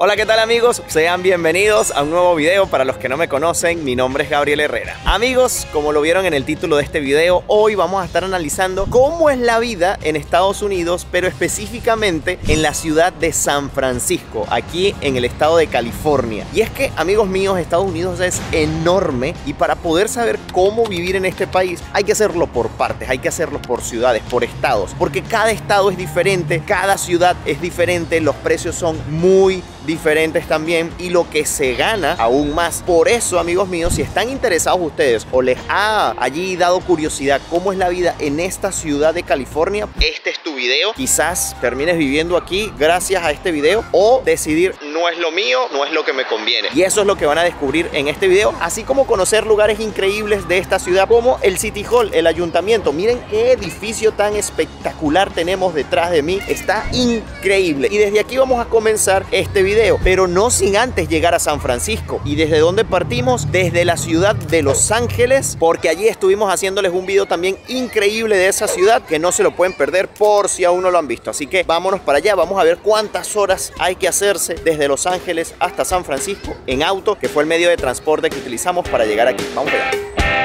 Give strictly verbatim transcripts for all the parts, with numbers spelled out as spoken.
Hola, ¿qué tal amigos? Sean bienvenidos a un nuevo video. Para los que no me conocen, mi nombre es Gabriel Herrera. Amigos, como lo vieron en el título de este video, hoy vamos a estar analizando cómo es la vida en Estados Unidos, pero específicamente en la ciudad de San Francisco, aquí en el estado de California. Y es que, amigos míos, Estados Unidos es enorme y para poder saber cómo vivir en este país hay que hacerlo por partes, hay que hacerlo por ciudades, por estados, porque cada estado es diferente, cada ciudad es diferente, los precios son muy diferentes también y lo que se gana aún más. Por eso, amigos míos, si están interesados ustedes o les ha allí dado curiosidad cómo es la vida en esta ciudad de California, este es tu video. Quizás termines viviendo aquí gracias a este video o decidir no es lo mío, no es lo que me conviene. Y eso es lo que van a descubrir en este video, así como conocer lugares increíbles de esta ciudad como el City Hall, el ayuntamiento. Miren qué edificio tan espectacular tenemos detrás de mí, está increíble. Y desde aquí vamos a comenzar este video. Video, pero no sin antes llegar a San Francisco. ¿Y desde dónde partimos? Desde la ciudad de Los Ángeles, porque allí estuvimos haciéndoles un video también increíble de esa ciudad que no se lo pueden perder por si aún no lo han visto. Así que vámonos para allá, vamos a ver cuántas horas hay que hacerse desde Los Ángeles hasta San Francisco en auto, que fue el medio de transporte que utilizamos para llegar aquí. Vamos allá.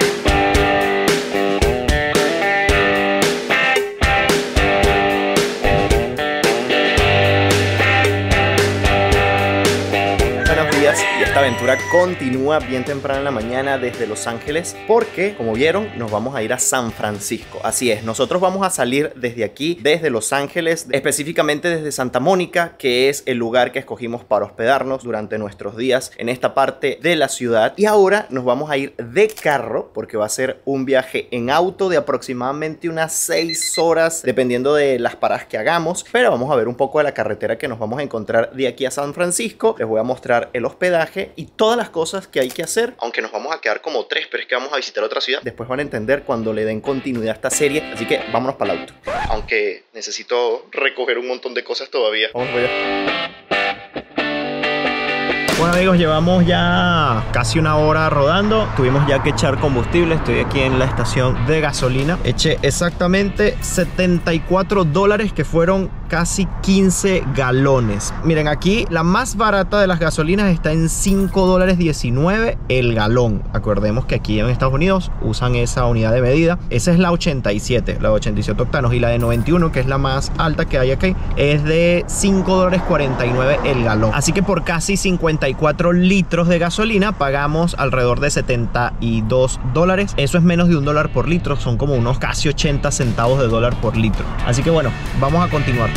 Y esta aventura continúa bien temprano en la mañana desde Los Ángeles porque, como vieron, nos vamos a ir a San Francisco. Así es, nosotros vamos a salir desde aquí, desde Los Ángeles, específicamente desde Santa Mónica, que es el lugar que escogimos para hospedarnos durante nuestros días en esta parte de la ciudad. Y ahora nos vamos a ir de carro porque va a ser un viaje en auto de aproximadamente unas seis horas, dependiendo de las paradas que hagamos. Pero vamos a ver un poco de la carretera que nos vamos a encontrar de aquí a San Francisco. Les voy a mostrar el hospedaje y todas las cosas que hay que hacer, aunque nos vamos a quedar como tres, pero es que vamos a visitar otra ciudad. Después van a entender cuando le den continuidad a esta serie, así que vámonos para el auto, aunque necesito recoger un montón de cosas todavía. Vamos allá. Bueno amigos, llevamos ya casi una hora rodando. Tuvimos ya que echar combustible. Estoy aquí en la estación de gasolina. Eché exactamente setenta y cuatro dólares, que fueron casi quince galones. Miren, aquí la más barata de las gasolinas está en cinco dólares diecinueve el galón. Acordemos que aquí en Estados Unidos usan esa unidad de medida. Esa es la ochenta y siete, la de ochenta y siete octanos, y la de noventa y uno, que es la más alta que hay aquí, es de cinco dólares cuarenta y nueve el galón. Así que por casi cincuenta y cuatro litros de gasolina pagamos alrededor de setenta y dos dólares. Eso es menos de un dólar por litro, son como unos casi ochenta centavos de dólar por litro. Así que bueno, vamos a continuar.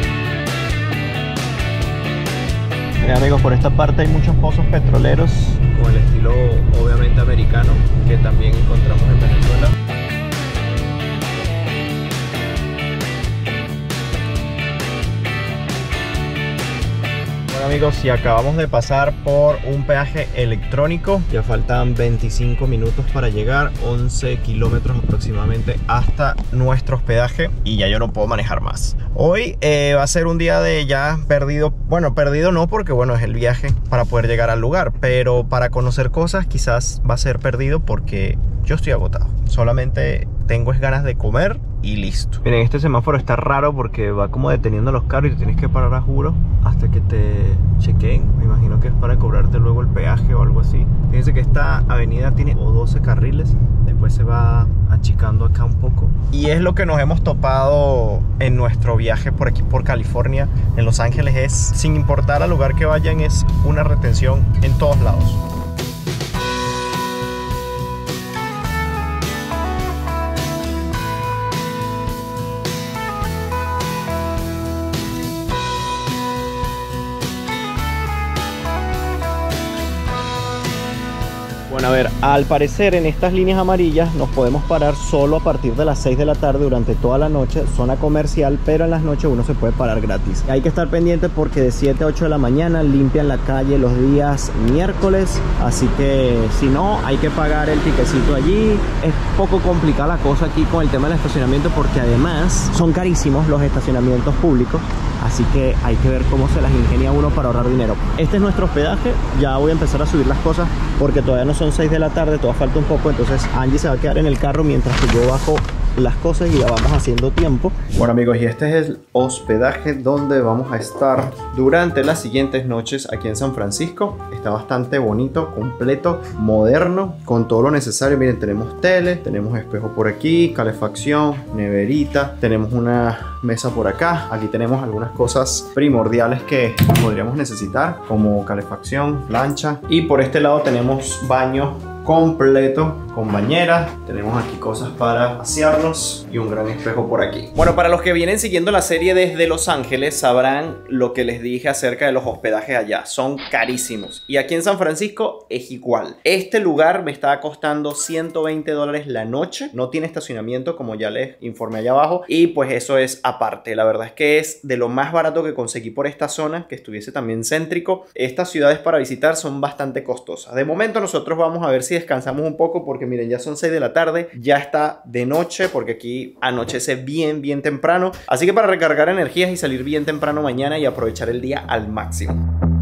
Miren amigos, por esta parte hay muchos pozos petroleros con el estilo obviamente americano que también encontramos en Venezuela. Bueno amigos, si acabamos de pasar por un peaje electrónico, ya faltan veinticinco minutos para llegar, once kilómetros aproximadamente hasta nuestro hospedaje y ya yo no puedo manejar más. Hoy eh, va a ser un día de ya perdido, bueno, perdido no, porque bueno, es el viaje para poder llegar al lugar, pero para conocer cosas quizás va a ser perdido porque yo estoy agotado. Solamente tengo ganas de comer y listo. Miren, este semáforo está raro porque va como deteniendo los carros y te tienes que parar a juro hasta que te chequeen. Me imagino que es para cobrarte luego el peaje o algo así. Fíjense que esta avenida tiene doce carriles, después se va achicando acá un poco. Y es lo que nos hemos topado en nuestro viaje por aquí por California, en Los Ángeles, es, sin importar al lugar que vayan, es una retención en todos lados. Bueno, a ver, al parecer en estas líneas amarillas nos podemos parar solo a partir de las seis de la tarde durante toda la noche, zona comercial, pero en las noches uno se puede parar gratis. Hay que estar pendiente porque de siete a ocho de la mañana limpian la calle los días miércoles, así que si no, hay que pagar el tiquecito allí. Es poco complicada la cosa aquí con el tema del estacionamiento porque además son carísimos los estacionamientos públicos. Así que hay que ver cómo se las ingenia uno para ahorrar dinero. Este es nuestro hospedaje. Ya voy a empezar a subir las cosas porque todavía no son seis de la tarde, todavía falta un poco. Entonces Angie se va a quedar en el carro mientras que yo bajo las cosas y ya vamos haciendo tiempo. Bueno amigos, y este es el hospedaje donde vamos a estar durante las siguientes noches aquí en San Francisco. Está bastante bonito, completo, moderno, con todo lo necesario. Miren, tenemos tele, tenemos espejo por aquí, calefacción, neverita, tenemos una mesa por acá. Aquí tenemos algunas cosas primordiales que podríamos necesitar, como calefacción, plancha, y por este lado tenemos baño completo con bañera. Tenemos aquí cosas para asearnos y un gran espejo por aquí. Bueno, para los que vienen siguiendo la serie desde Los Ángeles sabrán lo que les dije acerca de los hospedajes allá. Son carísimos. Y aquí en San Francisco es igual. Este lugar me estaba costando ciento veinte dólares la noche. No tiene estacionamiento, como ya les informé allá abajo. Y pues eso es aparte. La verdad es que es de lo más barato que conseguí por esta zona, que estuviese también céntrico. Estas ciudades para visitar son bastante costosas. De momento nosotros vamos a ver si descansamos un poco, porque miren, ya son seis de la tarde, ya está de noche, porque aquí anochece bien, bien temprano. Así que para recargar energías y salir bien temprano mañana y aprovechar el día al máximo.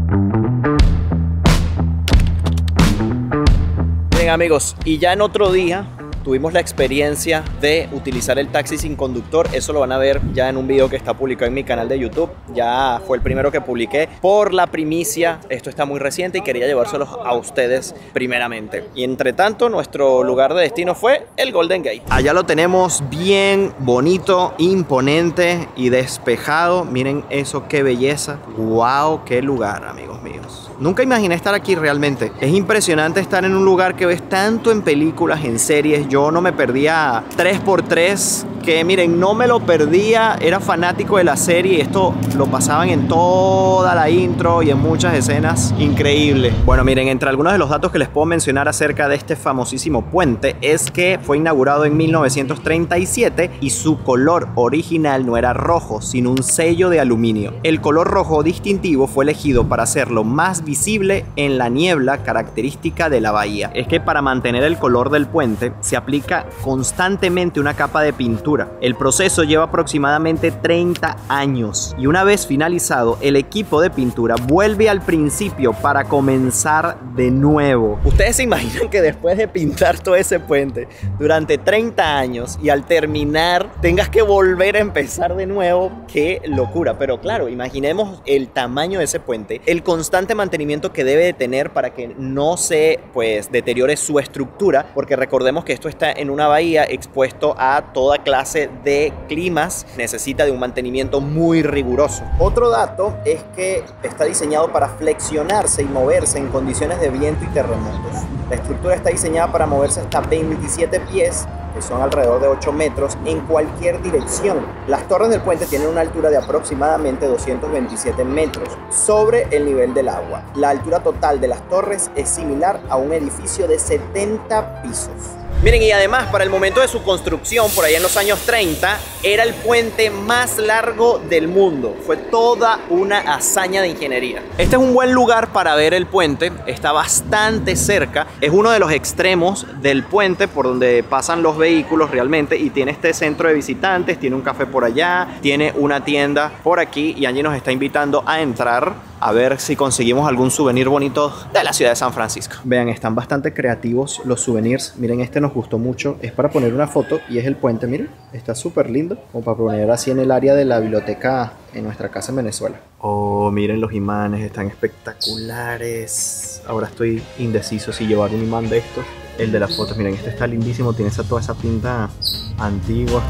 Bien amigos, y ya en otro día tuvimos la experiencia de utilizar el taxi sin conductor. Eso lo van a ver ya en un video que está publicado en mi canal de YouTube. Ya fue el primero que publiqué por la primicia. Esto está muy reciente y quería llevárselos a ustedes primeramente. Y entre tanto, nuestro lugar de destino fue el Golden Gate. Allá lo tenemos bien bonito, imponente y despejado. Miren eso, qué belleza. Wow, qué lugar, amigos míos. Nunca imaginé estar aquí realmente. Es impresionante estar en un lugar que ves tanto en películas, en series. Yo no me perdía tres por tres, que miren, no me lo perdía. Era fanático de la serie. Esto lo pasaban en toda la intro y en muchas escenas. Increíble. Bueno, miren, entre algunos de los datos que les puedo mencionar acerca de este famosísimo puente es que fue inaugurado en mil novecientos treinta y siete y su color original no era rojo, sino un sello de aluminio. El color rojo distintivo fue elegido para hacerlo más visible en la niebla característica de la bahía. Es que para mantener el color del puente se aplica constantemente una capa de pintura. El proceso lleva aproximadamente treinta años y una vez finalizado, el equipo de pintura vuelve al principio para comenzar de nuevo. Ustedes se imaginan que después de pintar todo ese puente durante treinta años y al terminar tengas que volver a empezar de nuevo. ¡Qué locura! Pero claro, imaginemos el tamaño de ese puente, el constante mantenimiento que debe de tener para que no se pues deteriore su estructura, porque recordemos que esto está en una bahía expuesto a toda clase de climas. Necesita de un mantenimiento muy riguroso. Otro dato es que está diseñado para flexionarse y moverse en condiciones de viento y terremotos. La estructura está diseñada para moverse hasta veintisiete pies, que son alrededor de ocho metros, en cualquier dirección. Las torres del puente tienen una altura de aproximadamente doscientos veintisiete metros sobre el nivel del agua. La altura total de las torres es similar a un edificio de setenta pisos. Miren, y además para el momento de su construcción, por allá en los años treinta, era el puente más largo del mundo. Fue toda una hazaña de ingeniería. Este es un buen lugar para ver el puente. Está bastante cerca. Es uno de los extremos del puente por donde pasan los vehículos realmente. Y tiene este centro de visitantes, tiene un café por allá, tiene una tienda por aquí. Y Angie nos está invitando a entrar a ver si conseguimos algún souvenir bonito de la ciudad de San Francisco. Vean, están bastante creativos los souvenirs. Miren, este nos gustó mucho. Es para poner una foto y es el puente, miren. Está súper lindo. Como para poner así en el área de la biblioteca en nuestra casa en Venezuela. Oh, miren los imanes, están espectaculares. Ahora estoy indeciso si llevar un imán de estos. El de las fotos, miren, este está lindísimo. Tiene esa, toda esa pinta antigua.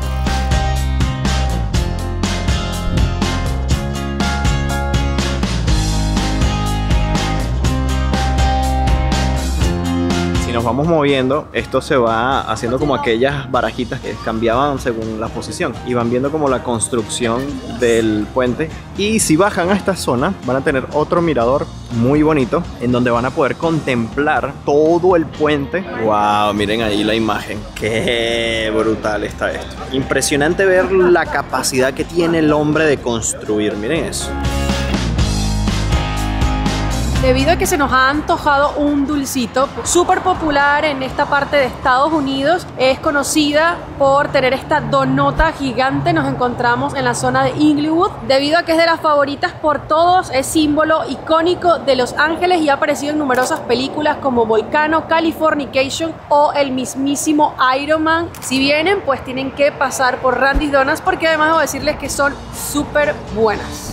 Nos vamos moviendo, esto se va haciendo como aquellas barajitas que cambiaban según la posición y van viendo como la construcción del puente. Y si bajan a esta zona van a tener otro mirador muy bonito en donde van a poder contemplar todo el puente. Wow, miren ahí la imagen, qué brutal está esto. Impresionante ver la capacidad que tiene el hombre de construir, miren eso. Debido a que se nos ha antojado un dulcito súper popular en esta parte de Estados Unidos, es conocida por tener esta donota gigante. Nos encontramos en la zona de Inglewood, debido a que es de las favoritas por todos, es símbolo icónico de Los Ángeles y ha aparecido en numerosas películas como Volcano, Californication o el mismísimo Iron Man. Si vienen, pues tienen que pasar por Randy's Donuts, porque además debo decirles que son súper buenas.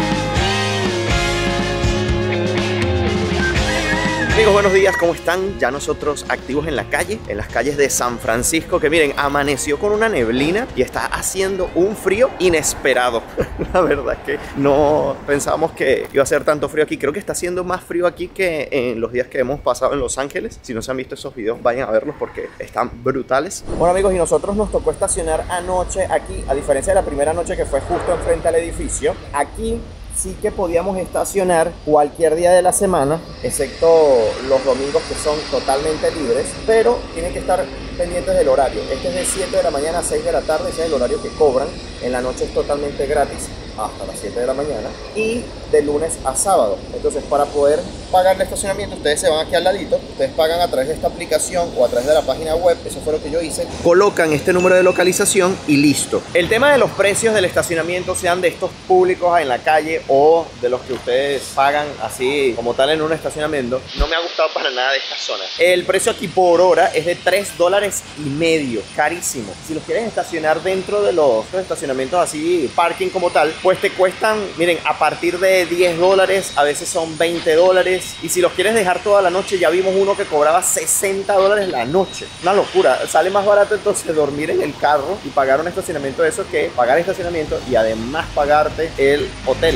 Amigos, buenos días, ¿cómo están? Ya nosotros activos en la calle, en las calles de San Francisco, que miren, amaneció con una neblina y está haciendo un frío inesperado. La verdad es que no pensábamos que iba a ser tanto frío aquí. Creo que está haciendo más frío aquí que en los días que hemos pasado en Los Ángeles. Si no se han visto esos videos, vayan a verlos porque están brutales. Bueno, amigos, y nosotros nos tocó estacionar anoche aquí, a diferencia de la primera noche que fue justo enfrente al edificio. Aquí sí que podíamos estacionar cualquier día de la semana, excepto los domingos, que son totalmente libres, pero tienen que estar pendientes del horario. Este es de siete de la mañana a seis de la tarde, ese es el horario que cobran. En la noche es totalmente gratis hasta las siete de la mañana y de lunes a sábado. Entonces, para poder pagar el estacionamiento, ustedes se van aquí al ladito, ustedes pagan a través de esta aplicación o a través de la página web. Eso fue lo que yo hice. Colocan este número de localización y listo. El tema de los precios del estacionamiento, sean de estos públicos en la calle o de los que ustedes pagan así como tal en un estacionamiento, no me ha gustado para nada de esta zona. El precio aquí por hora es de tres dólares y medio, carísimo. Si los quieres estacionar dentro de los, los estacionamientos así, parking como tal, pues te cuestan, miren, a partir de diez dólares, a veces son veinte dólares. Y si los quieres dejar toda la noche, ya vimos uno que cobraba sesenta dólares la noche. Una locura. Sale más barato entonces dormir en el carro y pagar un estacionamiento de eso que pagar estacionamiento y además pagarte el hotel.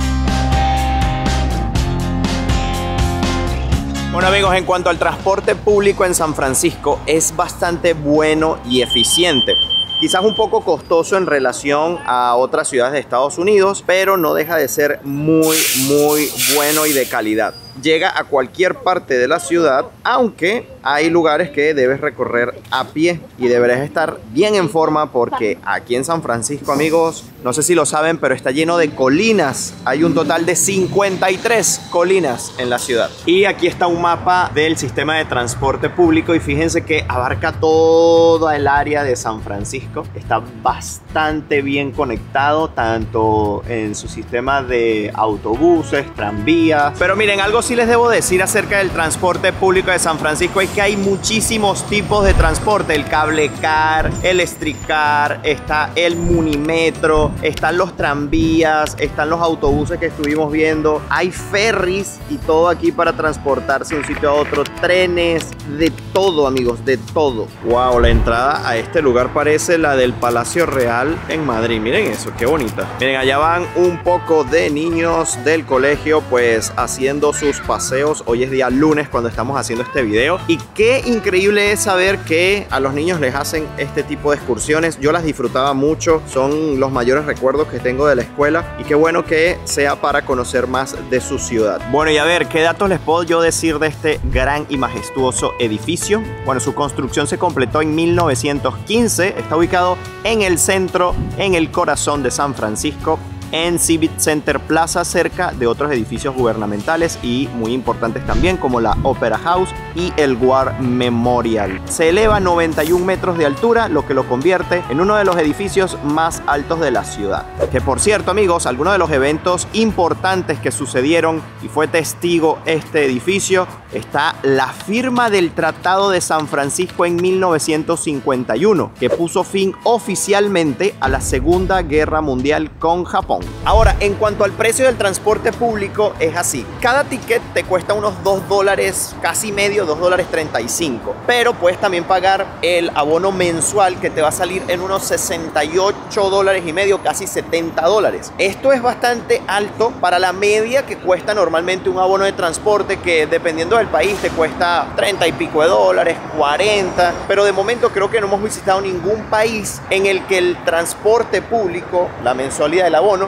Bueno, amigos, en cuanto al transporte público en San Francisco, es bastante bueno y eficiente. Quizás un poco costoso en relación a otras ciudades de Estados Unidos, pero no deja de ser muy, muy bueno y de calidad. Llega a cualquier parte de la ciudad, aunque hay lugares que debes recorrer a pie y deberás estar bien en forma porque aquí en San Francisco, amigos, no sé si lo saben, pero está lleno de colinas. Hay un total de cincuenta y tres colinas en la ciudad. Y aquí está un mapa del sistema de transporte público y fíjense que abarca toda el área de San Francisco. Está bastante bien conectado, tanto en su sistema de autobuses, tranvías. Pero miren, algo sí les debo decir acerca del transporte público de San Francisco es que hay muchísimos tipos de transporte. El cable car, el streetcar, está el munimetro, están los tranvías, están los autobuses que estuvimos viendo, hay ferries y todo aquí para transportarse de un sitio a otro, trenes, de todo, amigos, de todo. Wow, la entrada a este lugar parece la del Palacio Real en Madrid. Miren eso, qué bonita. Miren, allá van un poco de niños del colegio pues haciendo sus paseos. Hoy es día lunes cuando estamos haciendo este video y qué increíble es saber que a los niños les hacen este tipo de excursiones. Yo las disfrutaba mucho, son los mayores recuerdos que tengo de la escuela y qué bueno que sea para conocer más de su ciudad. Bueno, y a ver, ¿qué datos les puedo yo decir de este gran y majestuoso edificio? Bueno, su construcción se completó en mil novecientos quince, está ubicado en el centro, en el corazón de San Francisco, en Civic Center Plaza, cerca de otros edificios gubernamentales y muy importantes también como la Opera House y el War Memorial. Se eleva a noventa y un metros de altura, lo que lo convierte en uno de los edificios más altos de la ciudad. Que por cierto, amigos, algunos de los eventos importantes que sucedieron y fue testigo este edificio, está la firma del Tratado de San Francisco en mil novecientos cincuenta y uno, que puso fin oficialmente a la Segunda Guerra Mundial con Japón. Ahora, en cuanto al precio del transporte público, es así. Cada ticket te cuesta unos dos dólares, casi medio, dos dólares treinta y cinco. Pero puedes también pagar el abono mensual que te va a salir en unos sesenta y ocho dólares y medio, casi setenta dólares. Esto es bastante alto para la media que cuesta normalmente un abono de transporte, que dependiendo del país te cuesta treinta y pico de dólares, cuarenta. Pero de momento creo que no hemos visitado ningún país en el que el transporte público, la mensualidad del abono,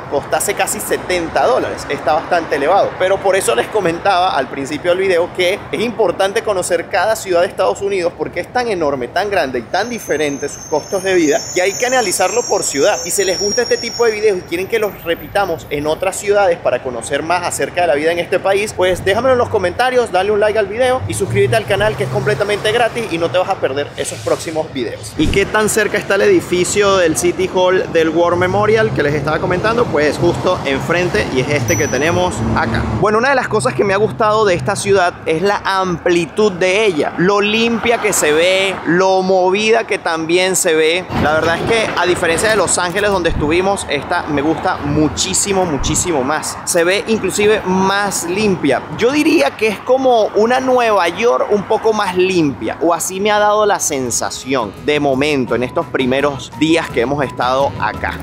costase casi setenta dólares. Está bastante elevado, pero por eso les comentaba al principio del video que es importante conocer cada ciudad de Estados Unidos porque es tan enorme, tan grande y tan diferente sus costos de vida que hay que analizarlo por ciudad. Y si les gusta este tipo de videos y quieren que los repitamos en otras ciudades para conocer más acerca de la vida en este país, pues déjamelo en los comentarios, dale un like al video y suscríbete al canal, que es completamente gratis y no te vas a perder esos próximos videos. ¿Y qué tan cerca está el edificio del City Hall del War Memorial que les estaba comentando? Pues justo enfrente, y es este que tenemos acá. Bueno, una de las cosas que me ha gustado de esta ciudad es la amplitud de ella, lo limpia que se ve, lo movida que también se ve. La verdad es que a diferencia de Los Ángeles donde estuvimos, esta me gusta muchísimo, muchísimo más. Se ve inclusive más limpia. Yo diría que es como una Nueva York un poco más limpia, o así me ha dado la sensación de momento en estos primeros días que hemos estado acá.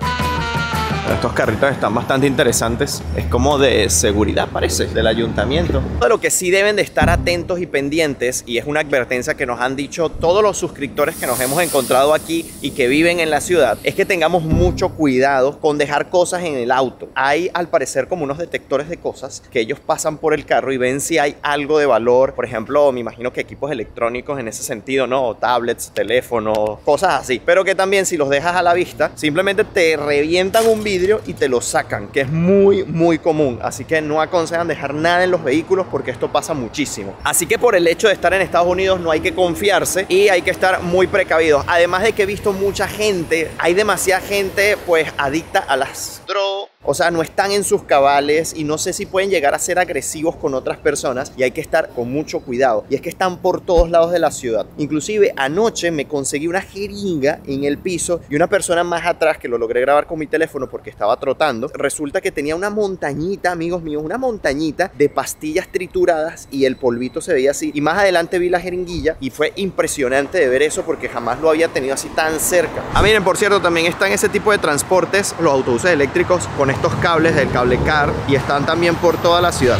Estos carritos están bastante interesantes. Es como de seguridad, parece, del ayuntamiento. De lo que sí deben de estar atentos y pendientes, y es una advertencia que nos han dicho todos los suscriptores que nos hemos encontrado aquí y que viven en la ciudad, es que tengamos mucho cuidado con dejar cosas en el auto. Hay al parecer como unos detectores de cosas que ellos pasan por el carro y ven si hay algo de valor. Por ejemplo, me imagino que equipos electrónicos en ese sentido, ¿no? Tablets, teléfonos, cosas así. Pero que también si los dejas a la vista, simplemente te revientan un vidrio y te lo sacan, que es muy muy común. Así que no aconsejan dejar nada en los vehículos porque esto pasa muchísimo. Así que por el hecho de estar en Estados Unidos no hay que confiarse y hay que estar muy precavidos. Además de que he visto mucha gente, hay demasiada gente pues adicta a las drogas. O sea, no están en sus cabales y no sé si pueden llegar a ser agresivos con otras personas y hay que estar con mucho cuidado. Y es que están por todos lados de la ciudad. Inclusive anoche me conseguí una jeringa en el piso y una persona más atrás, que lo logré grabar con mi teléfono porque estaba trotando, resulta que tenía una montañita, amigos míos, una montañita de pastillas trituradas y el polvito se veía así. Y más adelante vi la jeringuilla y fue impresionante de ver eso porque jamás lo había tenido así tan cerca. Ah, miren, por cierto, también están ese tipo de transportes, los autobuses eléctricos con estos cables del cable car, y están también por toda la ciudad.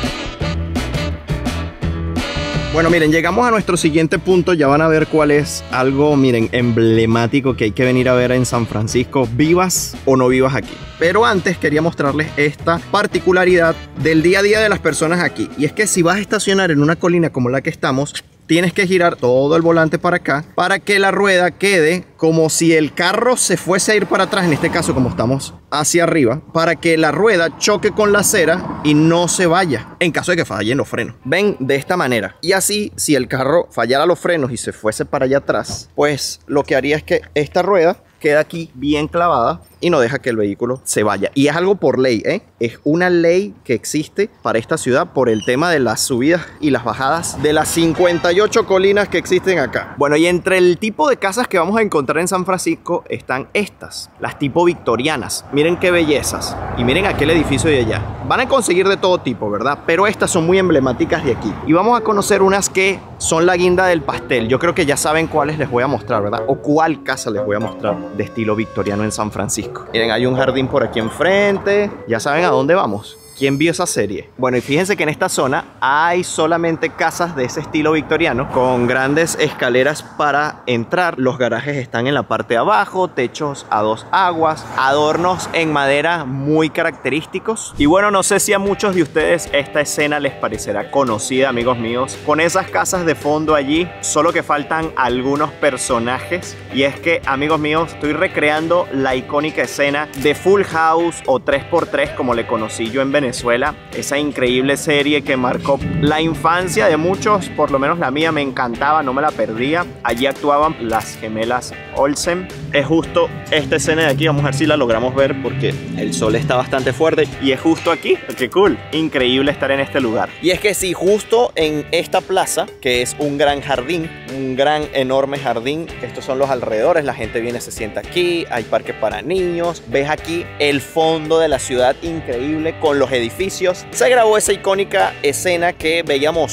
Bueno, miren, llegamos a nuestro siguiente punto. Ya van a ver cuál es algo, miren, emblemático que hay que venir a ver en San Francisco, vivas o no vivas aquí. Pero antes quería mostrarles esta particularidad del día a día de las personas aquí. Y es que si vas a estacionar en una colina como la que estamos, tienes que girar todo el volante para acá para que la rueda quede como si el carro se fuese a ir para atrás, en este caso como estamos hacia arriba, para que la rueda choque con la acera y no se vaya en caso de que fallen los frenos. Ven, de esta manera. Y así, si el carro fallara los frenos y se fuese para allá atrás, pues lo que haría es que esta rueda queda aquí bien clavada y no deja que el vehículo se vaya. Y es algo por ley, ¿eh? Es una ley que existe para esta ciudad por el tema de las subidas y las bajadas de las cincuenta y ocho colinas que existen acá. Bueno, y entre el tipo de casas que vamos a encontrar en San Francisco están estas, las tipo victorianas. Miren qué bellezas. Y miren aquel edificio de allá. Van a conseguir de todo tipo, ¿verdad? Pero estas son muy emblemáticas de aquí. Y vamos a conocer unas que son la guinda del pastel. Yo creo que ya saben cuáles les voy a mostrar, ¿verdad? O cuál casa les voy a mostrar de estilo victoriano en San Francisco. Miren, hay un jardín por aquí enfrente. Ya saben a dónde vamos. ¿Quién vio esa serie? Bueno, y fíjense que en esta zona hay solamente casas de ese estilo victoriano con grandes escaleras para entrar. Los garajes están en la parte de abajo, techos a dos aguas, adornos en madera muy característicos. Y bueno, no sé si a muchos de ustedes esta escena les parecerá conocida, amigos míos, con esas casas de fondo allí, solo que faltan algunos personajes. Y es que, amigos míos, estoy recreando la icónica escena de Full House o tres por tres, como le conocí yo en Venezuela. Venezuela, esa increíble serie que marcó la infancia de muchos, por lo menos la mía me encantaba, no me la perdía. Allí actuaban las gemelas Olsen. Es justo esta escena de aquí, vamos a ver si la logramos ver porque el sol está bastante fuerte y es justo aquí. ¡Qué cool! Increíble estar en este lugar. Y es que sí, justo en esta plaza, que es un gran jardín, un gran enorme jardín, estos son los alrededores, la gente viene, se sienta aquí, hay parques para niños, ves aquí el fondo de la ciudad increíble con los edificios. Se grabó esa icónica escena que veíamos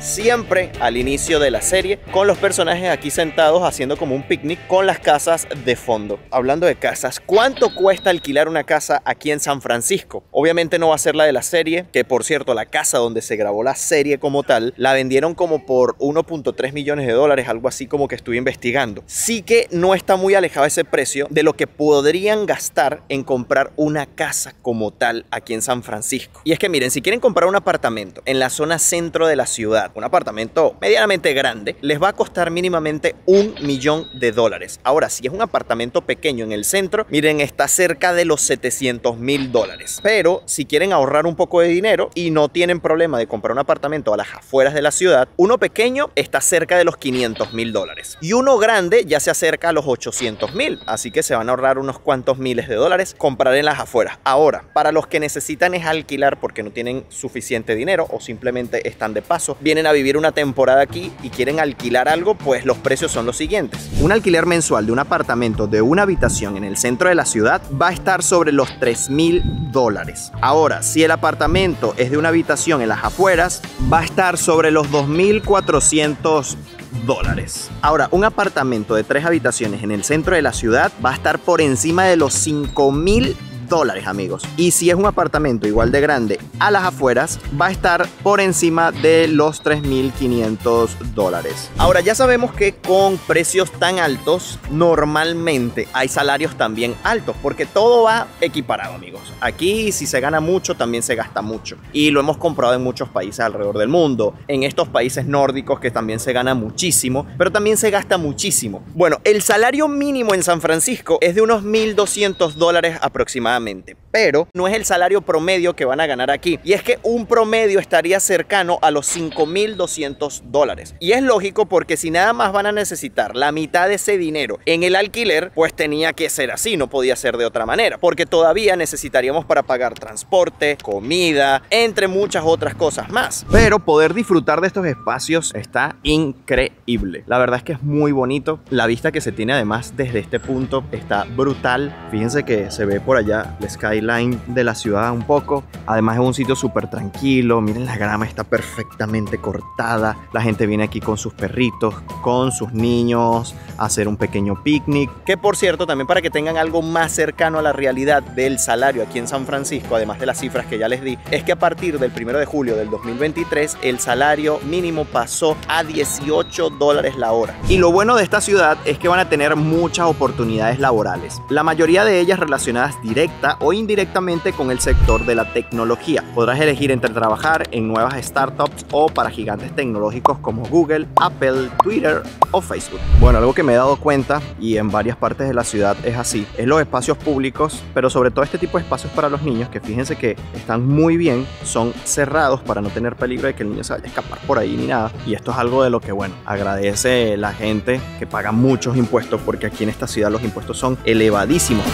siempre al inicio de la serie, con los personajes aquí sentados haciendo como un picnic con las casas de fondo. Hablando de casas, ¿cuánto cuesta alquilar una casa aquí en San Francisco? Obviamente no va a ser la de la serie, que por cierto la casa donde se grabó la serie como tal, la vendieron como por uno punto tres millones de dólares, algo así como que estuve investigando. Sí que no está muy alejado ese precio de lo que podrían gastar en comprar una casa como tal aquí en San Francisco. Y es que miren, si quieren comprar un apartamento en la zona centro de la ciudad, un apartamento medianamente grande, les va a costar mínimamente un millón de dólares. Ahora, si es un apartamento pequeño en el centro, miren, está cerca de los setecientos mil dólares. Pero si quieren ahorrar un poco de dinero y no tienen problema de comprar un apartamento a las afueras de la ciudad, uno pequeño está cerca de los quinientos mil dólares. Y uno grande ya se acerca a los ochocientos mil. Así que se van a ahorrar unos cuantos miles de dólares comprar en las afueras. Ahora, para los que necesitan es alquilar porque no tienen suficiente dinero o simplemente están de paso, vienen a vivir una temporada aquí y quieren alquilar algo, pues los precios son los siguientes. Un alquiler mensual de un apartamento de una habitación en el centro de la ciudad va a estar sobre los tres mil dólares. Ahora, si el apartamento es de una habitación en las afueras, va a estar sobre los dos mil cuatrocientos dólares. Ahora, un apartamento de tres habitaciones en el centro de la ciudad va a estar por encima de los cinco mil dólares, amigos. Y si es un apartamento igual de grande a las afueras, va a estar por encima de los tres mil quinientos dólares. Ahora, ya sabemos que con precios tan altos, normalmente hay salarios también altos, porque todo va equiparado, amigos. Aquí, si se gana mucho, también se gasta mucho. Y lo hemos comprado en muchos países alrededor del mundo. En estos países nórdicos, que también se gana muchísimo, pero también se gasta muchísimo. Bueno, el salario mínimo en San Francisco es de unos mil doscientos dólares aproximadamente. Pero no es el salario promedio que van a ganar aquí. Y es que un promedio estaría cercano a los cinco mil doscientos dólares. Y es lógico porque si nada más van a necesitar la mitad de ese dinero en el alquiler, pues tenía que ser así, no podía ser de otra manera. Porque todavía necesitaríamos para pagar transporte, comida, entre muchas otras cosas más. Pero poder disfrutar de estos espacios está increíble. La verdad es que es muy bonito. La vista que se tiene además desde este punto está brutal. Fíjense que se ve por allá el skyline de la ciudad un poco. Además es un sitio súper tranquilo. Miren, la grama está perfectamente cortada. La gente viene aquí con sus perritos, con sus niños, a hacer un pequeño picnic. Que por cierto, también para que tengan algo más cercano a la realidad del salario aquí en San Francisco, además de las cifras que ya les di, es que a partir del primero de julio del dos mil veintitrés, el salario mínimo pasó a dieciocho dólares la hora. Y lo bueno de esta ciudad es que van a tener muchas oportunidades laborales. La mayoría de ellas relacionadas directamente o indirectamente con el sector de la tecnología. Podrás elegir entre trabajar en nuevas startups o para gigantes tecnológicos como Google, Apple, Twitter o Facebook. Bueno, algo que me he dado cuenta, y en varias partes de la ciudad es así, es los espacios públicos, pero sobre todo este tipo de espacios para los niños, que fíjense que están muy bien, son cerrados para no tener peligro de que el niño se vaya a escapar por ahí ni nada. Y esto es algo de lo que, bueno, agradece la gente que paga muchos impuestos, porque aquí en esta ciudad los impuestos son elevadísimos.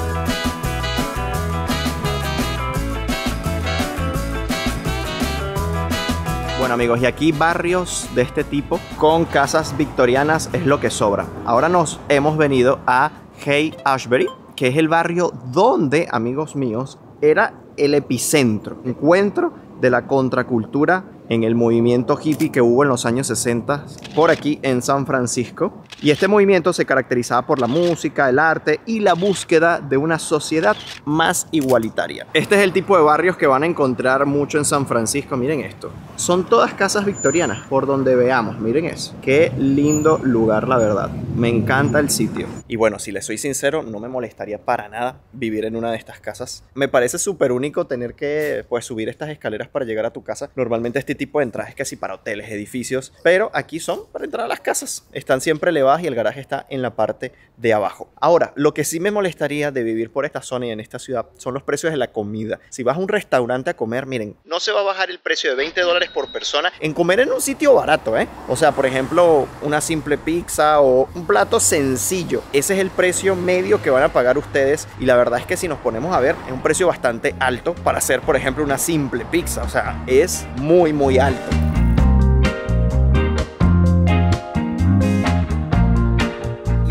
Bueno, amigos, y aquí barrios de este tipo con casas victorianas es lo que sobra. Ahora nos hemos venido a Haight-Ashbury, que es el barrio donde, amigos míos, era el epicentro, encuentro de la contracultura en el movimiento hippie que hubo en los años sesenta por aquí en San Francisco. Y este movimiento se caracterizaba por la música, el arte y la búsqueda de una sociedad más igualitaria. Este es el tipo de barrios que van a encontrar mucho en San Francisco. Miren esto. Son todas casas victorianas por donde veamos. Miren eso. Qué lindo lugar, la verdad. Me encanta el sitio. Y bueno, si les soy sincero, no me molestaría para nada vivir en una de estas casas. Me parece súper único tener que pues subir estas escaleras para llegar a tu casa. Normalmente este tipo de entradas es casi para hoteles, edificios, pero aquí son para entrar a las casas. Están siempre elevadas y el garaje está en la parte de abajo. Ahora, lo que sí me molestaría de vivir por esta zona y en esta ciudad son los precios de la comida. Si vas a un restaurante a comer, miren, no se va a bajar el precio de veinte dólares por persona en comer en un sitio barato, ¿eh? O sea, por ejemplo, una simple pizza o un plato sencillo. Ese es el precio medio que van a pagar ustedes, y la verdad es que si nos ponemos a ver, es un precio bastante alto para hacer, por ejemplo, una simple pizza. O sea, es muy, muy alto.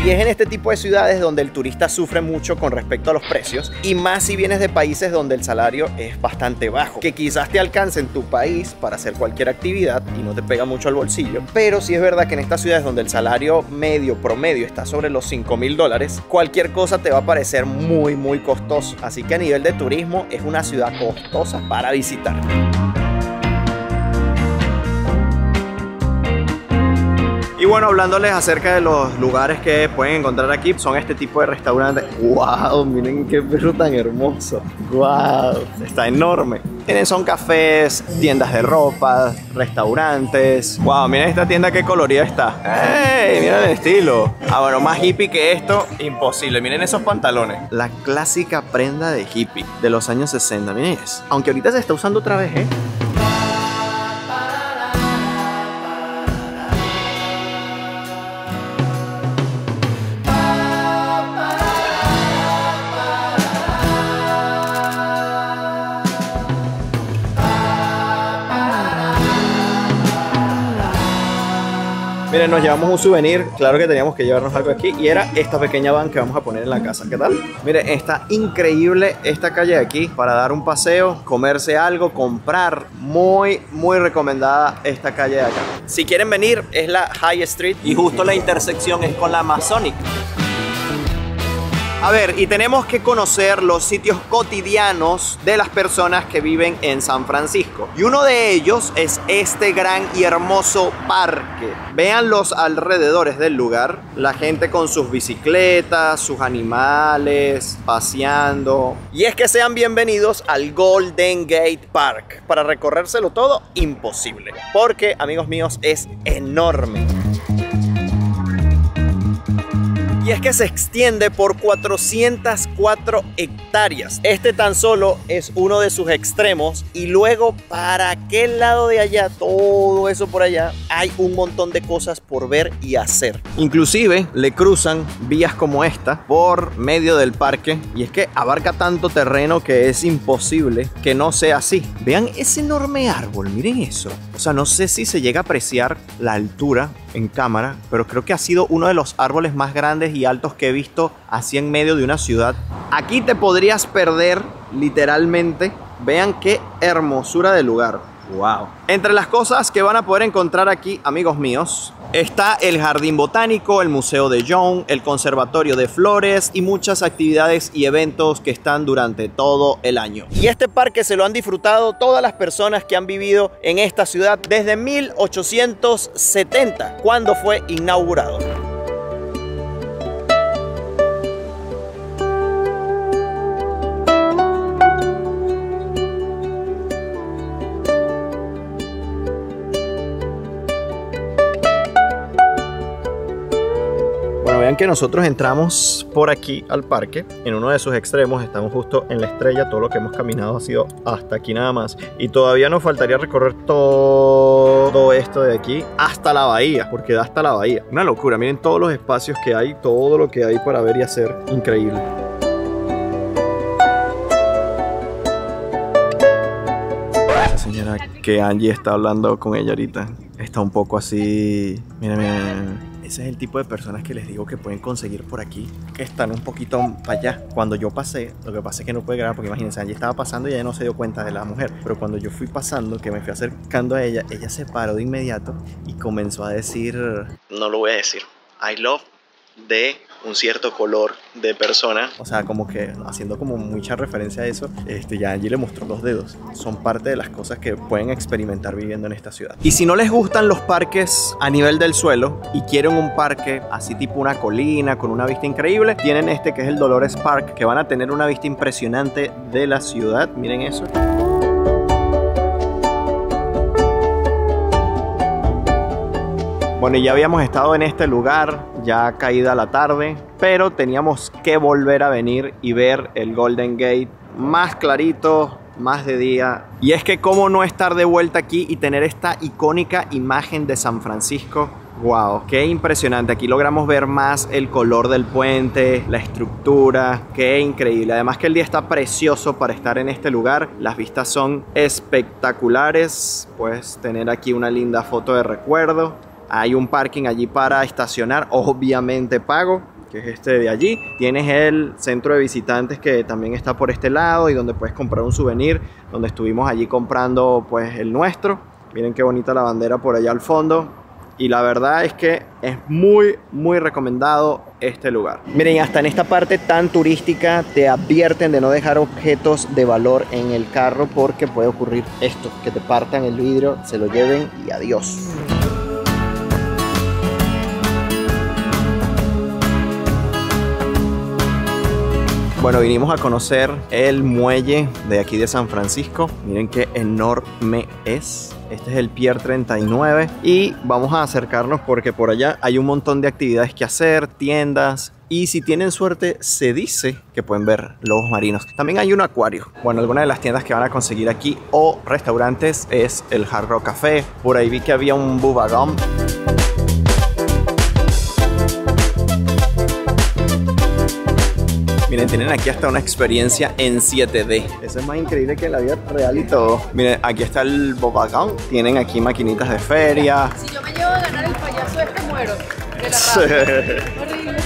Y es en este tipo de ciudades donde el turista sufre mucho con respecto a los precios, y más si vienes de países donde el salario es bastante bajo, que quizás te alcance en tu país para hacer cualquier actividad y no te pega mucho al bolsillo. Pero sí es verdad que en estas ciudades donde el salario medio promedio está sobre los cinco mil dólares, cualquier cosa te va a parecer muy muy costoso. Así que a nivel de turismo es una ciudad costosa para visitar. Y bueno, hablándoles acerca de los lugares que pueden encontrar aquí, son este tipo de restaurantes. ¡Wow! Miren qué perro tan hermoso. ¡Wow! Está enorme. Tienen, son cafés, tiendas de ropa, restaurantes. ¡Wow! Miren esta tienda qué colorida está. ¡Ey! Miren el estilo. Ah, bueno, más hippie que esto, imposible. Miren esos pantalones. La clásica prenda de hippie de los años sesenta. Miren eso. Aunque ahorita se está usando otra vez, ¿eh? Miren, nos llevamos un souvenir, claro que teníamos que llevarnos algo aquí, y era esta pequeña van que vamos a poner en la casa. ¿Qué tal? Miren, está increíble esta calle de aquí para dar un paseo, comerse algo, comprar. Muy, muy recomendada esta calle de acá. Si quieren venir, es la High Street y justo la intersección es con la Masonic. A ver, y tenemos que conocer los sitios cotidianos de las personas que viven en San Francisco. Y uno de ellos es este gran y hermoso parque. Vean los alrededores del lugar. La gente con sus bicicletas, sus animales, paseando. Y es que sean bienvenidos al Golden Gate Park. Para recorrérselo todo, imposible. Porque, amigos míos, es enorme. Y es que se extiende por cuatrocientas cuatro hectáreas. Este tan solo es uno de sus extremos. Y luego para aquel lado de allá, todo eso por allá, hay un montón de cosas por ver y hacer. Inclusive le cruzan vías como esta por medio del parque. Y es que abarca tanto terreno que es imposible que no sea así. Vean ese enorme árbol, miren eso. O sea, no sé si se llega a apreciar la altura en cámara, pero creo que ha sido uno de los árboles más grandes y altos que he visto así en medio de una ciudad. Aquí te podrías perder literalmente. Vean qué hermosura de lugar. Wow. Entre las cosas que van a poder encontrar aquí, amigos míos, está el Jardín Botánico, el Museo de Young, el Conservatorio de Flores y muchas actividades y eventos que están durante todo el año. Y este parque se lo han disfrutado todas las personas que han vivido en esta ciudad desde mil ochocientos setenta, cuando fue inaugurado. Vean que nosotros entramos por aquí al parque, en uno de sus extremos, estamos justo en la estrella, todo lo que hemos caminado ha sido hasta aquí nada más. Y todavía nos faltaría recorrer todo esto de aquí hasta la bahía, porque da hasta la bahía. Una locura, miren todos los espacios que hay, todo lo que hay para ver y hacer, increíble. Esa señora que Angie está hablando con ella ahorita, está un poco así, miren, miren. Ese es el tipo de personas que les digo que pueden conseguir por aquí, que están un poquito para allá. Cuando yo pasé, lo que pasa es que no pude grabar porque imagínense, Angie estaba pasando y ella no se dio cuenta de la mujer. Pero cuando yo fui pasando, que me fui acercando a ella, ella se paró de inmediato y comenzó a decir, no lo voy a decir, I love de un cierto color de persona. O sea, como que haciendo como mucha referencia a eso, este, ya Angie le mostró los dedos. Son parte de las cosas que pueden experimentar viviendo en esta ciudad. Y si no les gustan los parques a nivel del suelo y quieren un parque así tipo una colina con una vista increíble, tienen este que es el Dolores Park, que van a tener una vista impresionante de la ciudad. Miren eso. Bueno, y ya habíamos estado en este lugar, ya caída la tarde, pero teníamos que volver a venir y ver el Golden Gate más clarito, más de día. Y es que cómo no estar de vuelta aquí y tener esta icónica imagen de San Francisco. Wow, qué impresionante. Aquí logramos ver más el color del puente, la estructura, qué increíble. Además que el día está precioso para estar en este lugar. Las vistas son espectaculares. Puedes tener aquí una linda foto de recuerdo. Hay un parking allí para estacionar, obviamente pago. que es este de allí. Tienes el centro de visitantes que también está por este lado y donde puedes comprar un souvenir, donde estuvimos allí comprando pues el nuestro. Miren qué bonita la bandera por allá al fondo. Y la verdad es que es muy, muy recomendado este lugar. Miren, hasta en esta parte tan turística te advierten de no dejar objetos de valor en el carro porque puede ocurrir esto, que te partan el vidrio, se lo lleven y adiós. Bueno, vinimos a conocer el muelle de aquí de San Francisco. Miren qué enorme es. Este es el Pier treinta y nueve y vamos a acercarnos porque por allá hay un montón de actividades que hacer, tiendas, y si tienen suerte se dice que pueden ver lobos marinos. También hay un acuario. Bueno, algunas de las tiendas que van a conseguir aquí o restaurantes es el Hard Rock Café. Por ahí vi que había un Bubba Gump. Miren, tienen aquí hasta una experiencia en siete D. Eso es más increíble que la vida real y todo. Miren, aquí está el Bubba Gump. Tienen aquí maquinitas de feria. Si yo me llevo a ganar el payaso este, muero de la rabia. Horrible.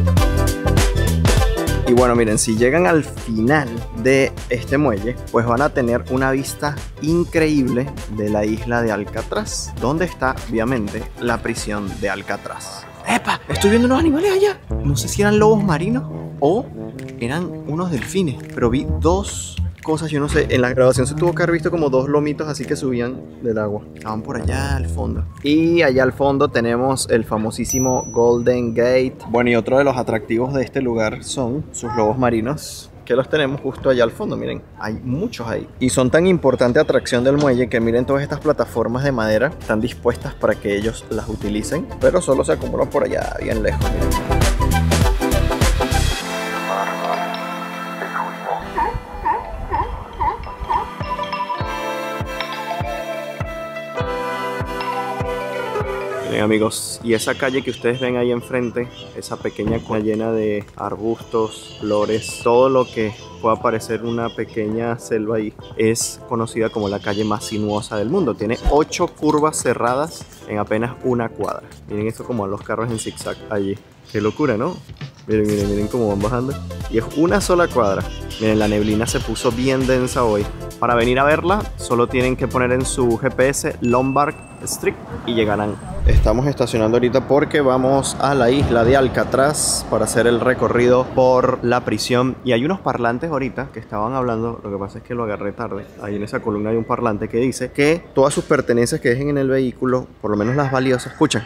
Y bueno, miren, si llegan al final de este muelle, pues van a tener una vista increíble de la isla de Alcatraz, donde está, obviamente, la prisión de Alcatraz. ¡Epa! Estoy viendo unos animales allá. No sé si eran lobos marinos o eran unos delfines, pero vi dos cosas, yo no sé, en la grabación se tuvo que haber visto como dos lomitos así que subían del agua. Estaban por allá al fondo. Y allá al fondo tenemos el famosísimo Golden Gate. Bueno, y otro de los atractivos de este lugar son sus lobos marinos, que los tenemos justo allá al fondo. Miren, hay muchos ahí. Y son tan importante atracción del muelle que miren todas estas plataformas de madera. Están dispuestas para que ellos las utilicen, pero solo se acumulan por allá, bien lejos. Miren. Miren, amigos, y esa calle que ustedes ven ahí enfrente, esa pequeña calle llena de arbustos, flores, todo lo que pueda parecer una pequeña selva ahí, es conocida como la calle más sinuosa del mundo. Tiene ocho curvas cerradas en apenas una cuadra. Miren esto como a los carros en zigzag allí. Qué locura, ¿no? Miren, miren, miren cómo van bajando. Y es una sola cuadra. Miren, la neblina se puso bien densa hoy. Para venir a verla, solo tienen que poner en su G P S Lombard Street y llegarán. Estamos estacionando ahorita porque vamos a la isla de Alcatraz para hacer el recorrido por la prisión. Y hay unos parlantes ahorita que estaban hablando, lo que pasa es que lo agarré tarde. Ahí en esa columna hay un parlante que dice que todas sus pertenencias que dejen en el vehículo, por lo menos las valiosas, escuchen.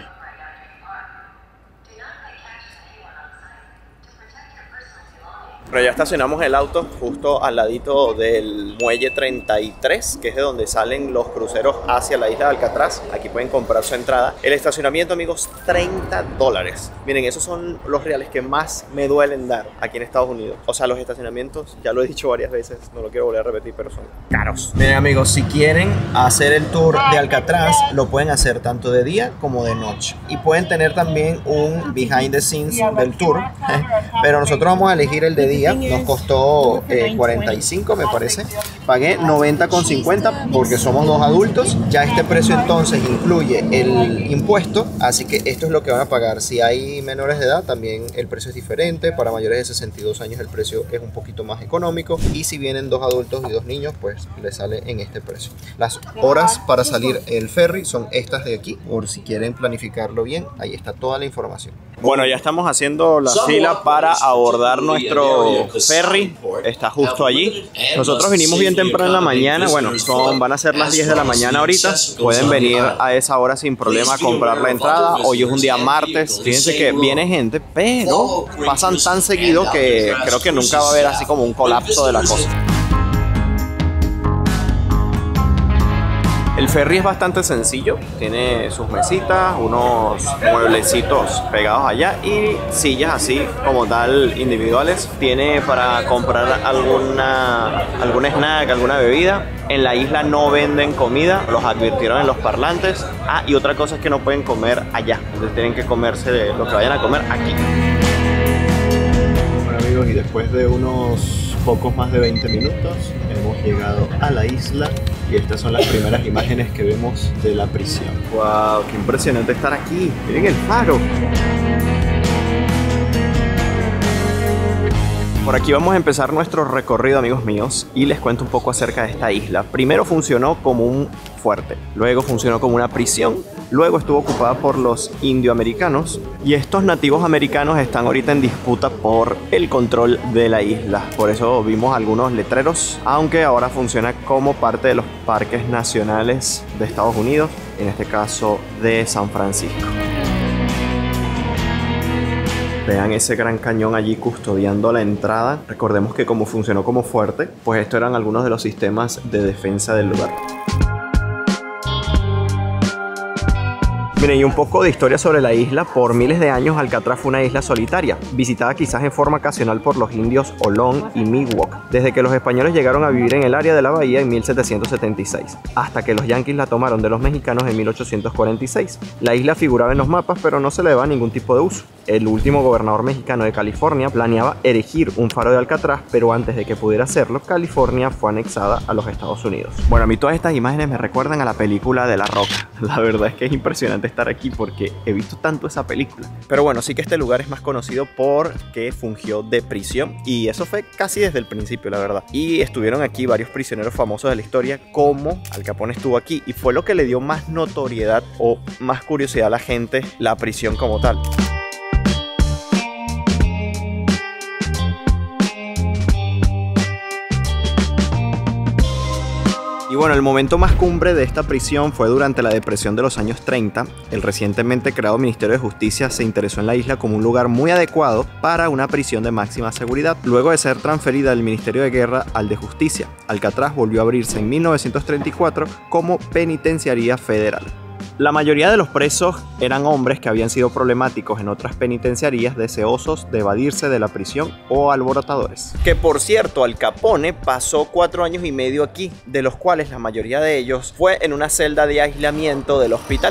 Pero ya estacionamos el auto justo al ladito del muelle treinta y tres, que es de donde salen los cruceros hacia la isla de Alcatraz. Aquí pueden comprar su entrada. El estacionamiento, amigos, treinta dólares. Miren, esos son los reales que más me duelen dar aquí en Estados Unidos. O sea, los estacionamientos, ya lo he dicho varias veces, no lo quiero volver a repetir, pero son caros. Miren, amigos, si quieren hacer el tour de Alcatraz, lo pueden hacer tanto de día como de noche. Y pueden tener también un behind the scenes del tour. Pero nosotros vamos a elegir el de día. Nos costó eh, cuarenta y cinco, me parece. Pagué noventa con cincuenta porque somos dos adultos. Ya este precio entonces incluye el impuesto, así que esto es lo que van a pagar. Si hay menores de edad, también el precio es diferente. Para mayores de sesenta y dos años el precio es un poquito más económico. Y si vienen dos adultos y dos niños, pues les sale en este precio. Las horas para salir el ferry son estas de aquí, por si quieren planificarlo bien. Ahí está toda la información. Bueno, ya estamos haciendo la fila para abordar nuestro ferry. Está justo allí. Nosotros vinimos bien temprano en la mañana. Bueno, son, van a ser las diez de la mañana ahorita. Pueden venir a esa hora sin problema a comprar la entrada. Hoy es un día martes. Fíjense que viene gente, pero pasan tan seguido que creo que nunca va a haber así como un colapso de la cosa. El ferry es bastante sencillo, tiene sus mesitas, unos mueblecitos pegados allá y sillas así como tal individuales. Tiene para comprar alguna, algún snack, alguna bebida. En la isla no venden comida, los advirtieron en los parlantes. Ah, y otra cosa es que no pueden comer allá, entonces tienen que comerse lo que vayan a comer aquí. Bueno, amigos, y después de unos pocos más de veinte minutos hemos llegado a la isla. Y estas son las primeras imágenes que vemos de la prisión. ¡Wow! ¡Qué impresionante estar aquí! ¡Miren el faro! Por aquí vamos a empezar nuestro recorrido, amigos míos, y les cuento un poco acerca de esta isla. Primero funcionó como un fuerte, luego funcionó como una prisión, luego estuvo ocupada por los indioamericanos y estos nativos americanos están ahorita en disputa por el control de la isla. Por eso vimos algunos letreros, aunque ahora funciona como parte de los parques nacionales de Estados Unidos, en este caso de San Francisco. Vean ese gran cañón allí custodiando la entrada. Recordemos que como funcionó como fuerte, pues estos eran algunos de los sistemas de defensa del lugar. Miren, y un poco de historia sobre la isla. Por miles de años Alcatraz fue una isla solitaria, visitada quizás en forma ocasional por los indios Olón y Miwok, desde que los españoles llegaron a vivir en el área de la bahía en mil setecientos setenta y seis, hasta que los yanquis la tomaron de los mexicanos en mil ochocientos cuarenta y seis. La isla figuraba en los mapas, pero no se le daba ningún tipo de uso. El último gobernador mexicano de California planeaba erigir un faro de Alcatraz, pero antes de que pudiera hacerlo, California fue anexada a los Estados Unidos. Bueno, a mí todas estas imágenes me recuerdan a la película de La Roca. La verdad es que es impresionante estar aquí porque he visto tanto esa película. Pero bueno, sí que este lugar es más conocido porque fungió de prisión, y eso fue casi desde el principio, la verdad. Y estuvieron aquí varios prisioneros famosos de la historia, como Al Capone estuvo aquí, y fue lo que le dio más notoriedad o más curiosidad a la gente, la prisión como tal. Y bueno, el momento más cumbre de esta prisión fue durante la depresión de los años treinta. El recientemente creado Ministerio de Justicia se interesó en la isla como un lugar muy adecuado para una prisión de máxima seguridad. Luego de ser transferida del Ministerio de Guerra al de Justicia, Alcatraz volvió a abrirse en mil novecientos treinta y cuatro como penitenciaría federal. La mayoría de los presos eran hombres que habían sido problemáticos en otras penitenciarías, deseosos de evadirse de la prisión o alborotadores. Que por cierto, Al Capone pasó cuatro años y medio aquí, de los cuales la mayoría de ellos fue en una celda de aislamiento del hospital.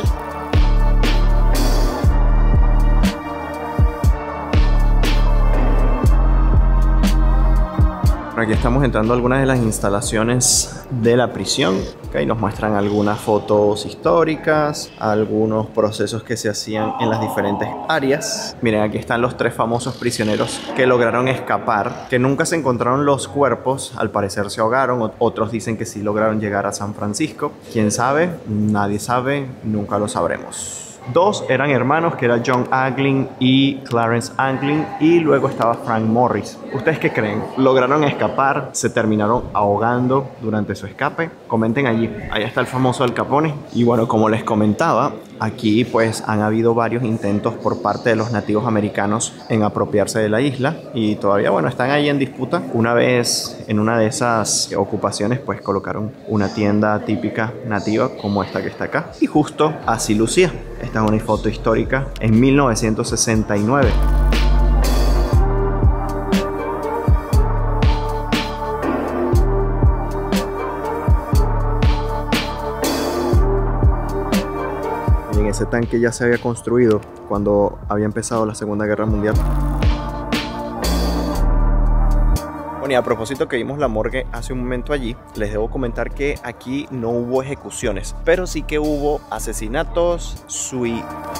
Aquí estamos entrando a algunas de las instalaciones de la prisión. Okay, nos muestran algunas fotos históricas, algunos procesos que se hacían en las diferentes áreas. Miren, aquí están los tres famosos prisioneros que lograron escapar, que nunca se encontraron los cuerpos, al parecer se ahogaron, otros dicen que sí lograron llegar a San Francisco. ¿Quién sabe? Nadie sabe, nunca lo sabremos. Dos eran hermanos, que era John Anglin y Clarence Anglin, y luego estaba Frank Morris. ¿Ustedes qué creen? ¿Lograron escapar? ¿Se terminaron ahogando durante su escape? Comenten allí. Ahí está el famoso Al Capone. Y bueno, como les comentaba, aquí pues han habido varios intentos por parte de los nativos americanos en apropiarse de la isla, y todavía bueno, están ahí en disputa. Una vez en una de esas ocupaciones pues colocaron una tienda típica nativa como esta que está acá, y justo así lucía. Esta es una foto histórica en mil novecientos sesenta y nueve. Y en ese tanque ya se había construido cuando había empezado la Segunda Guerra Mundial. Bueno, y a propósito que vimos la morgue hace un momento allí, les debo comentar que aquí no hubo ejecuciones, pero sí que hubo asesinatos, suicidios.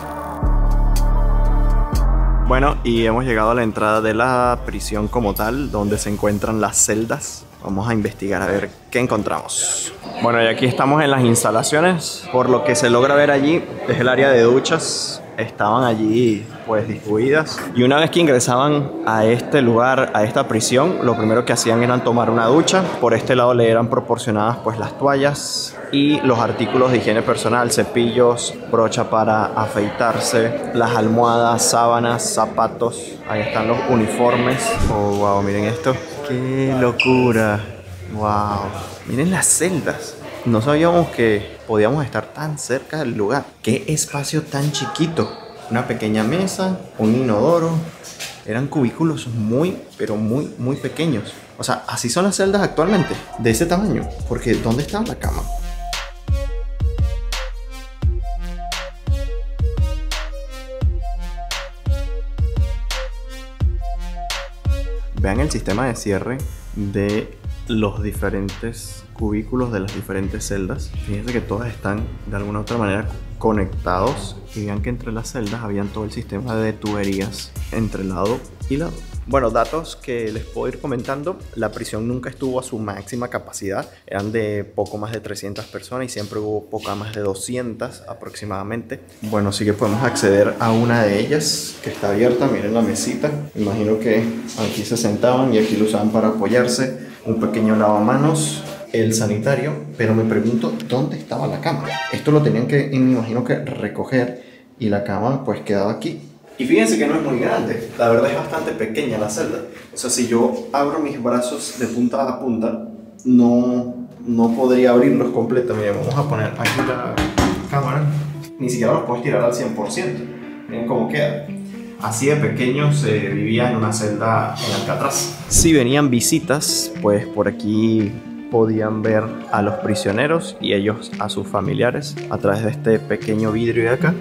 Bueno, y hemos llegado a la entrada de la prisión como tal, donde se encuentran las celdas. Vamos a investigar a ver qué encontramos. Bueno, y aquí estamos en las instalaciones. Por lo que se logra ver allí es el área de duchas. Estaban allí pues distribuidas, y una vez que ingresaban a este lugar, a esta prisión, lo primero que hacían era tomar una ducha. Por este lado le eran proporcionadas pues las toallas y los artículos de higiene personal, cepillos, brocha para afeitarse, las almohadas, sábanas, zapatos. Ahí están los uniformes. Oh, wow, miren esto. ¡Qué locura! Wow, miren las celdas. No sabíamos que podíamos estar tan cerca del lugar. ¡Qué espacio tan chiquito! Una pequeña mesa, un inodoro. Eran cubículos muy, pero muy, muy pequeños. O sea, así son las celdas actualmente, de ese tamaño. Porque ¿dónde está la cama? Vean el sistema de cierre de los diferentes cubículos de las diferentes celdas. Fíjense que todas están de alguna u otra manera conectados y vean que entre las celdas habían todo el sistema de tuberías entre lado y lado. Bueno, datos que les puedo ir comentando. La prisión nunca estuvo a su máxima capacidad. Eran de poco más de trescientas personas y siempre hubo poco más de doscientas aproximadamente. Bueno, sí que podemos acceder a una de ellas que está abierta. Miren la mesita. Imagino que aquí se sentaban y aquí lo usaban para apoyarse. Un pequeño lavamanos. El sanitario. Pero me pregunto, ¿dónde estaba la cama? Esto lo tenían que, me imagino que recoger. Y la cama pues quedaba aquí. Y fíjense que no es muy grande, la verdad es bastante pequeña la celda. O sea, si yo abro mis brazos de punta a punta, no, no podría abrirlos completos. Miren, vamos a poner aquí la cámara. Ni siquiera los puedo estirar al cien por ciento. Miren cómo queda. Así de pequeño se vivía en una celda en Alcatraz. Si venían visitas, pues por aquí podían ver a los prisioneros y ellos a sus familiares a través de este pequeño vidrio de acá.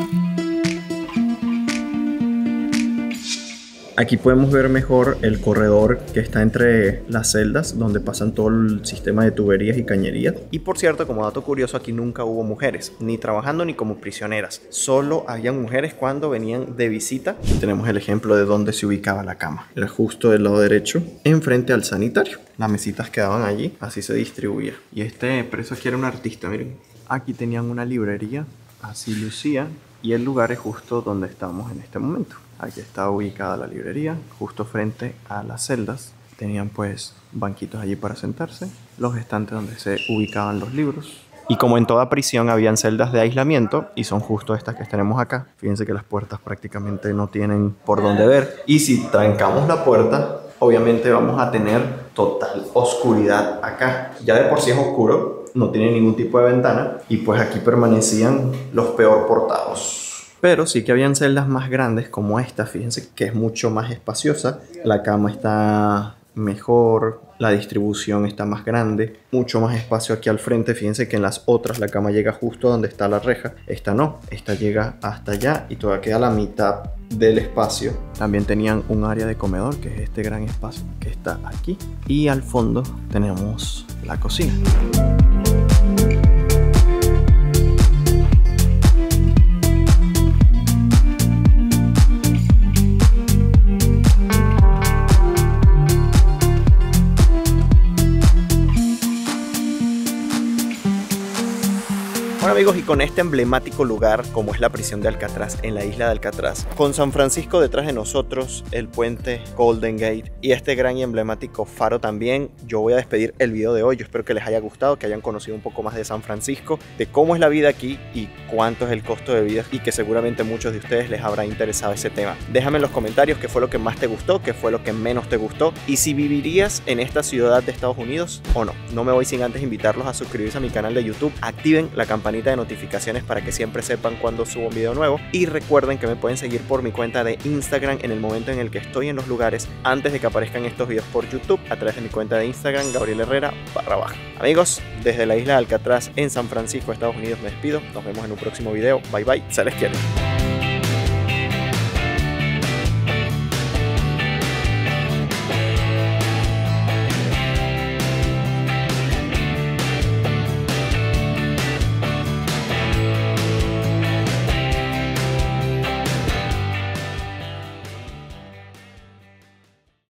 Aquí podemos ver mejor el corredor que está entre las celdas, donde pasan todo el sistema de tuberías y cañerías. Y por cierto, como dato curioso, aquí nunca hubo mujeres, ni trabajando ni como prisioneras. Solo habían mujeres cuando venían de visita. Y tenemos el ejemplo de dónde se ubicaba la cama. Era justo del lado derecho, enfrente al sanitario. Las mesitas quedaban allí, así se distribuía. Y este preso aquí era un artista, miren. Aquí tenían una librería, así lucía. Y el lugar es justo donde estamos en este momento. Aquí está ubicada la librería, justo frente a las celdas. Tenían pues banquitos allí para sentarse, los estantes donde se ubicaban los libros. Y como en toda prisión habían celdas de aislamiento, y son justo estas que tenemos acá. Fíjense que las puertas prácticamente no tienen por dónde ver. Y si trancamos la puerta, obviamente vamos a tener total oscuridad acá. Ya de por sí es oscuro, no tiene ningún tipo de ventana, y pues aquí permanecían los peor portados. Pero sí que habían celdas más grandes como esta, fíjense que es mucho más espaciosa. La cama está mejor, la distribución está más grande, mucho más espacio aquí al frente. Fíjense que en las otras la cama llega justo donde está la reja. Esta no, esta llega hasta allá y todavía queda la mitad del espacio. También tenían un área de comedor, que es este gran espacio que está aquí. Y al fondo tenemos la cocina. Bueno amigos, y con este emblemático lugar como es la prisión de Alcatraz en la isla de Alcatraz, con San Francisco detrás de nosotros, el puente Golden Gate y este gran y emblemático faro también, yo voy a despedir el video de hoy. Yo espero que les haya gustado, que hayan conocido un poco más de San Francisco, de cómo es la vida aquí y cuánto es el costo de vida, y que seguramente a muchos de ustedes les habrá interesado ese tema. Déjame en los comentarios qué fue lo que más te gustó, qué fue lo que menos te gustó, y si vivirías en esta ciudad de Estados Unidos o no. No me voy sin antes invitarlos a suscribirse a mi canal de YouTube, activen la campanita de notificaciones para que siempre sepan cuando subo un video nuevo, y recuerden que me pueden seguir por mi cuenta de Instagram en el momento en el que estoy en los lugares antes de que aparezcan estos videos por YouTube, a través de mi cuenta de Instagram Gabriel Herrera barra baja. Amigos, desde la isla de Alcatraz en San Francisco, Estados Unidos, me despido. Nos vemos en un próximo video. Bye bye, se les quiere.